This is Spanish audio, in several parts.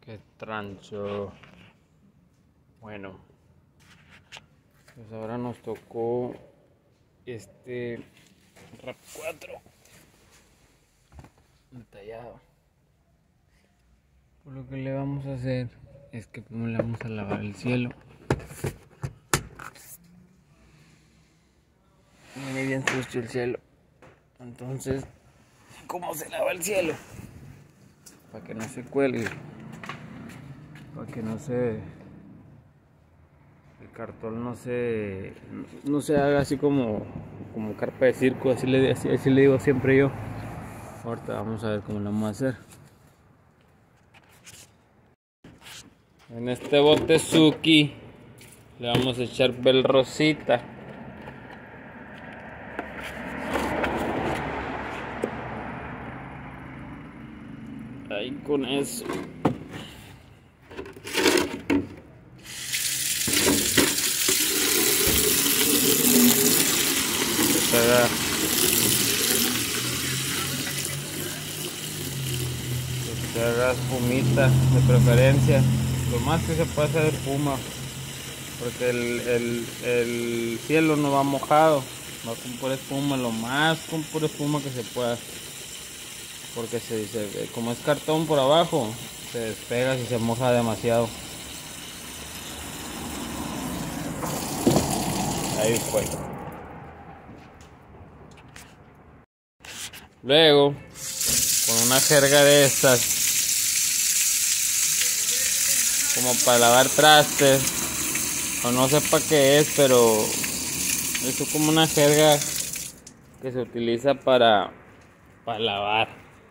Qué trancho. Bueno, pues ahora nos tocó este RAV4 detallado. Pues lo que le vamos a hacer es que primero le vamos a lavar el cielo. Viene bien sucio el cielo. Entonces, ¿cómo se lava el cielo? Para que no se cuelgue. Para que no se... el cartón no se haga así como carpa de circo. Así le digo siempre yo. Ahorita vamos a ver cómo lo vamos a hacer. En este bote Suki le vamos a echar Belrosita. Ahí con eso. Que se haga espumita de preferencia. Lo más que se puede hacer espuma. Porque el cielo no va mojado. Va con pura espuma. Lo más con pura espuma que se pueda. Porque como es cartón por abajo, se despega si se moja demasiado. Ahí fue. Luego, con una jerga de estas, como para lavar trastes, o no sé para qué es, pero es como una jerga que se utiliza para lavar.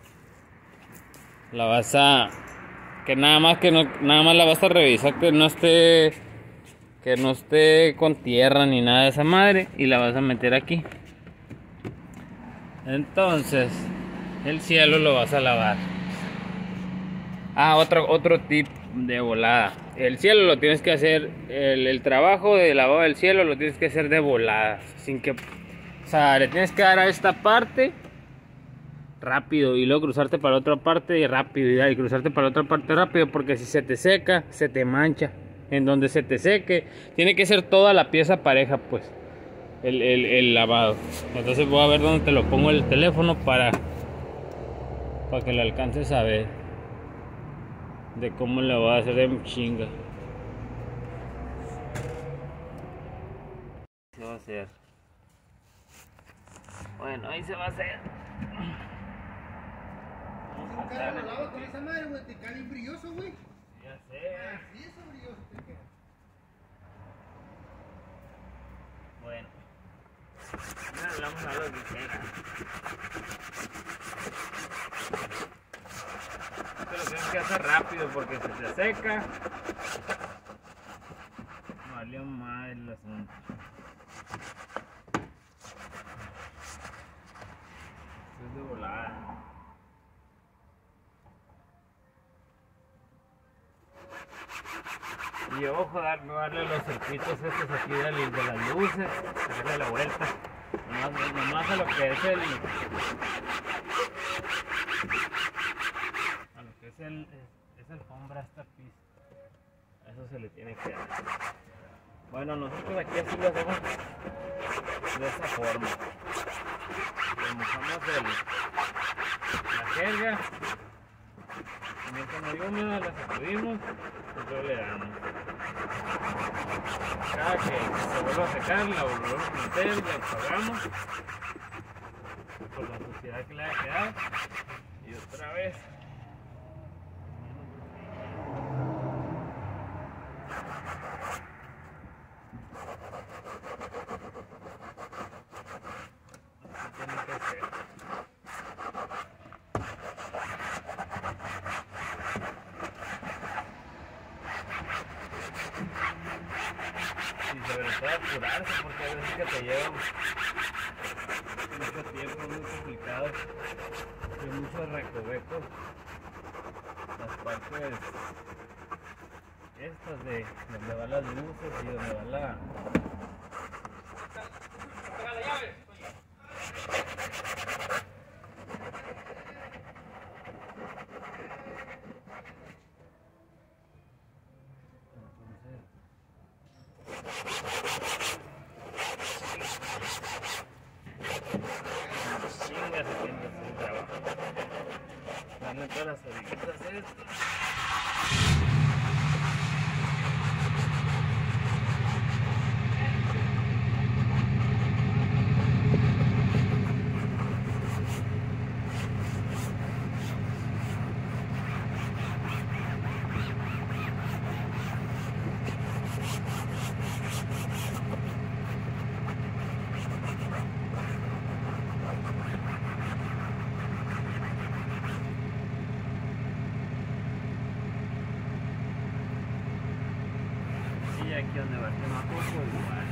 La vas a... nada más la vas a revisar que no esté con tierra ni nada de esa madre, y la vas a meter aquí. Entonces el cielo lo vas a lavar. Otro tip de volada. El cielo lo tienes que hacer, el trabajo de lavado del cielo lo tienes que hacer de volada, sin que, o sea, le tienes que dar a esta parte rápido y luego cruzarte para la otra parte rápido y cruzarte para la otra parte rápido, porque si se te seca, se te mancha. En donde se te seque, tiene que ser toda la pieza pareja, pues, el lavado. Entonces voy a ver dónde te lo pongo el teléfono para que lo alcances a ver de cómo lo voy a hacer de chinga. Se va a hacer. Bueno, ahí se va a hacer. Un carro lo lava con esa madre, güey, te cae bien brilloso, güey. Ya sé. Así eso brilloso te queda. Bueno. Ahora le vamos a dar lo que queda. Esto lo tienes que hacer rápido porque si se seca, valió mal el asunto. Esto es de volada. Y ojo, darle los circuitos estos aquí de las luces, darle la vuelta. Nomás a lo que es es alfombra esta pista. Eso se le tiene que dar. Bueno, nosotros aquí así lo hacemos de esta forma. Le mojamos la jerga. Mientras no húmeda la sacudimos y luego le damos. Cada que se vuelva a secar la volvemos a meter, la enjuagamos por la suciedad que le haya quedado y otra vez. Así tiene que ser. Y sobre todo apurarse, porque a veces que te lleva mucho tiempo, muy complicado y muchos recovecos. Las partes estas de donde van las luces y donde va la... ¡Pega la llave! a meter las orillitas esto. Y aquí donde va el poco igual.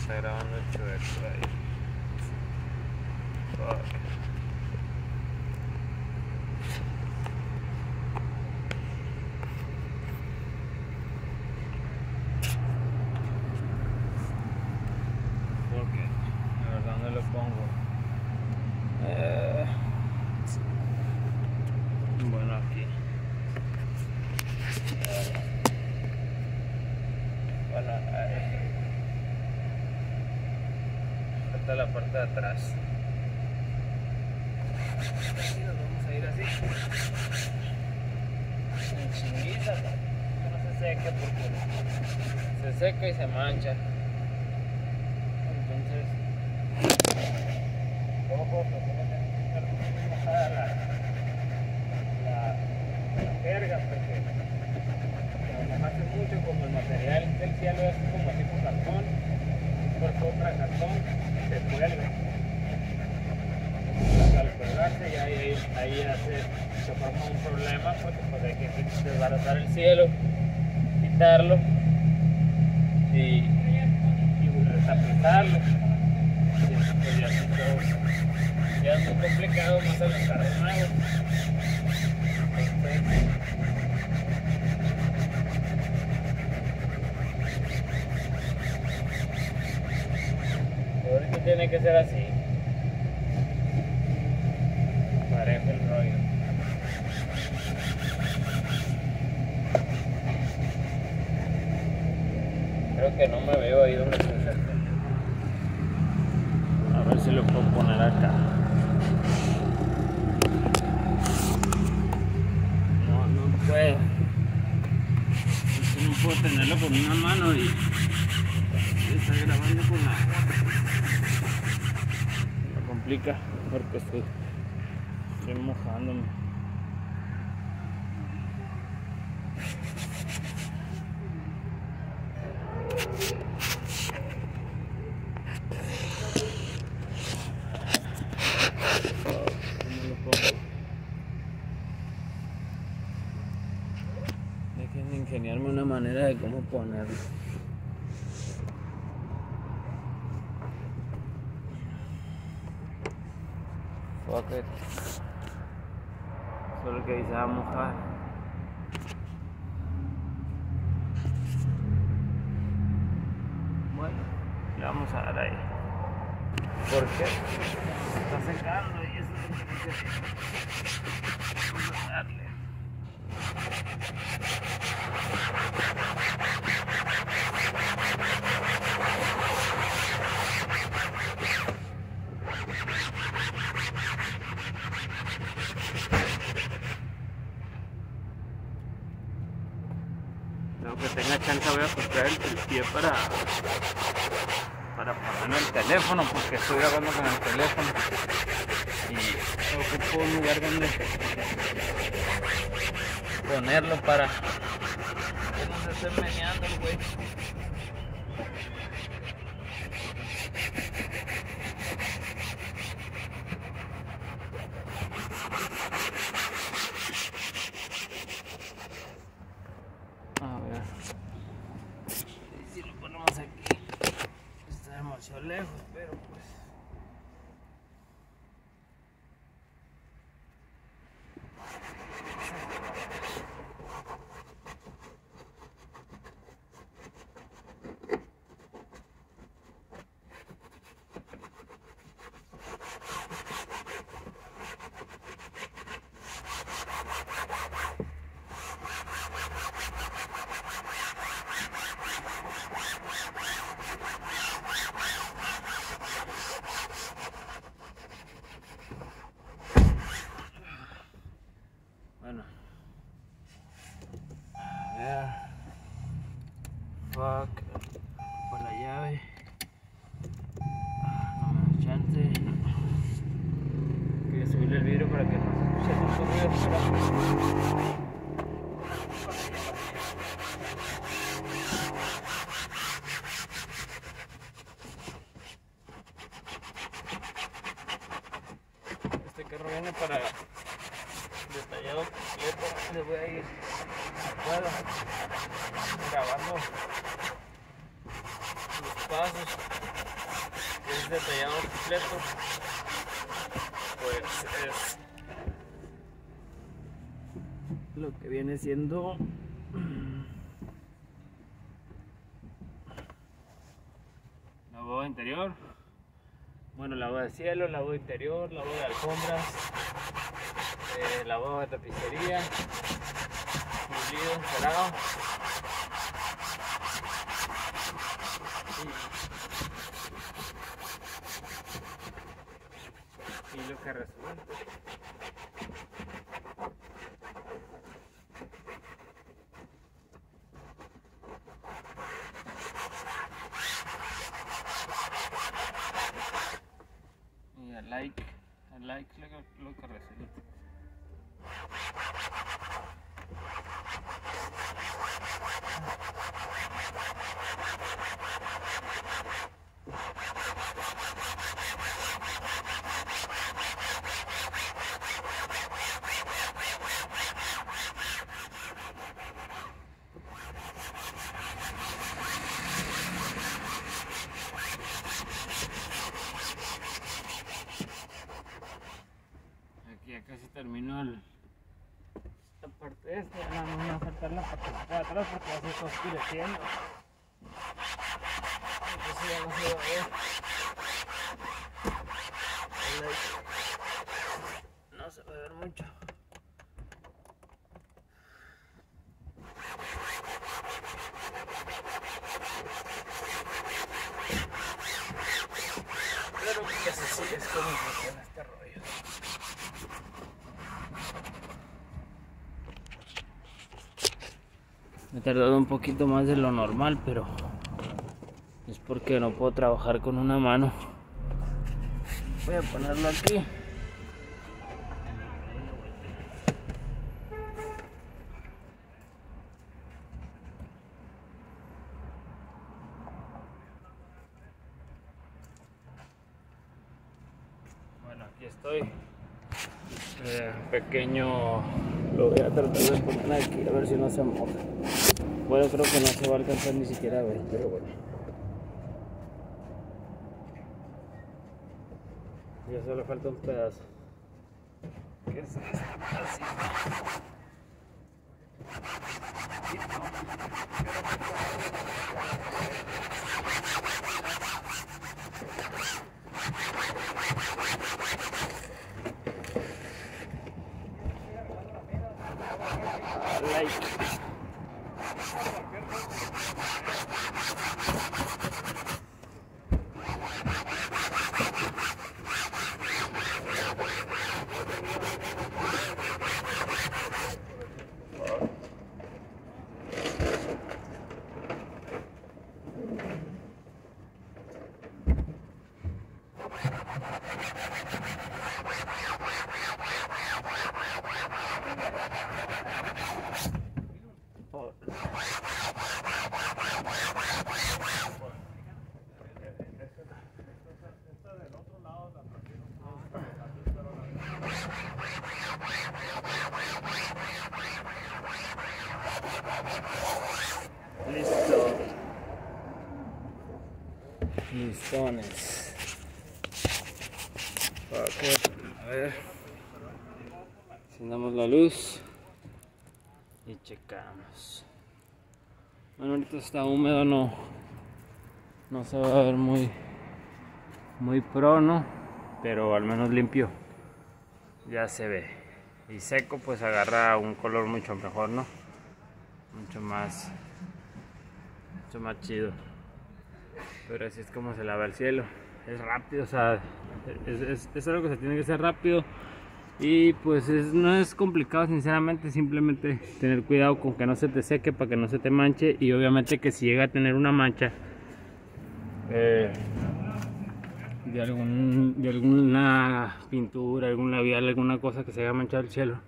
está grabando chueco ahí. Fuck. Porque, la verdad, ¿dónde lo pongo? Bueno, aquí. Bueno, falta la parte de atrás. Aquí nos vamos a ir así. En chinguita, que no se seque porque se seca y se mancha. Entonces, ojo, que tiene que estar muy mojada la jerga, porque cuando mojaste mucho, como el material del cielo es como tipo cartón, por contra cartón, se cuelga. Al colgarse, y ahí se forma un problema, porque pues hay que desbaratar el cielo, quitarlo y retapizarlo. Y eso pues ya es todo, ya es muy complicado más a los carros nuevos. Ahorita tiene que ser así, parejo el rollo. Creo que no me veo ahí donde se acerca. A ver si lo puedo poner acá. No puedo. No puedo tenerlo con una mano y estar grabando con la otra. Me complica porque estoy mojándome. ¿Cómo lo pongo? Dejen de ingeniarme una manera de cómo ponerlo. Fuck it. Solo que ahí se va a mojar. Bueno, le vamos a dar ahí. ¿Por qué? Está secando y eso es lo que vamos a darle. Luego que tenga chance voy a comprar el pie para ponerme el teléfono, porque estoy grabando con el teléfono y ocupo un lugar donde ponerlo para que no se esté meneando el güey. A ver si lo ponemos aquí. Está demasiado lejos, pero pues bueno. A ver. Fuck. Por la llave. No me da chance. Quería subirle el vidrio para que no se escuche tanto ruido afuera. Este carro viene para detallado completo. Le voy a ir grabando los pasos. detallado completo, pues es lo que viene siendo lavado interior, bueno, lavado de cielo, lavado interior, lavado de alfombras, lavado de tapicería, pulido, encerado y lo que resulta. Y al like lo que resulta. Aquí ya casi terminó la parte esta, ya no me va a faltar la parte de atrás porque ya se está oscureciendo. Entonces ya no se va a ver. No se va a ver mucho. Pero pues así es como funciona este rollo. Me he tardado un poquito más de lo normal, pero es porque no puedo trabajar con una mano. Voy a ponerlo aquí. Bueno, aquí estoy. Pequeño, lo voy a tratar de poner aquí a ver si no se moja. Bueno, creo que no se va a alcanzar ni siquiera a ver, pero bueno. Ya solo falta un pedazo. ¿Qué es esto? Así. Like. Listo. Listones. A ver. Encendamos la luz y checamos. Bueno, ahorita está húmedo, no se va a ver muy pro, ¿no? Pero al menos limpio ya se ve. Y seco pues agarra un color mucho mejor, ¿no? Mucho más chido. Pero así es como se lava el cielo. Es rápido, o sea, es algo que se tiene que hacer rápido. Y pues no es complicado, sinceramente. Simplemente tener cuidado con que no se te seque para que no se te manche. Y obviamente que si llega a tener una mancha de alguna pintura, algún labial, alguna cosa que se haya manchado el cielo,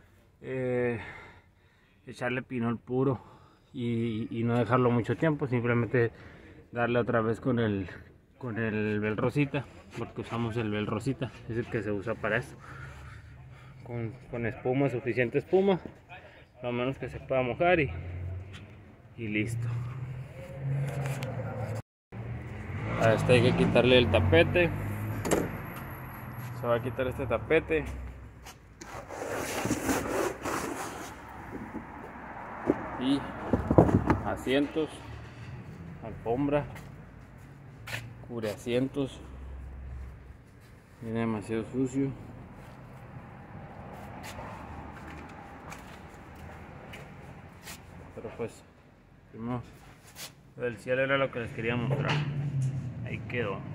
echarle pinol puro y no dejarlo mucho tiempo. Simplemente darle otra vez con el Bel Rosita, porque usamos el Bel Rosita, es el que se usa para esto. Con espuma, suficiente espuma, lo menos que se pueda mojar y listo. A este hay que quitarle el tapete. Se va a quitar este tapete. Y asientos, alfombra, cubre asientos. Viene demasiado sucio. Pero pues, primero, el cielo era lo que les quería mostrar. Ahí quedó.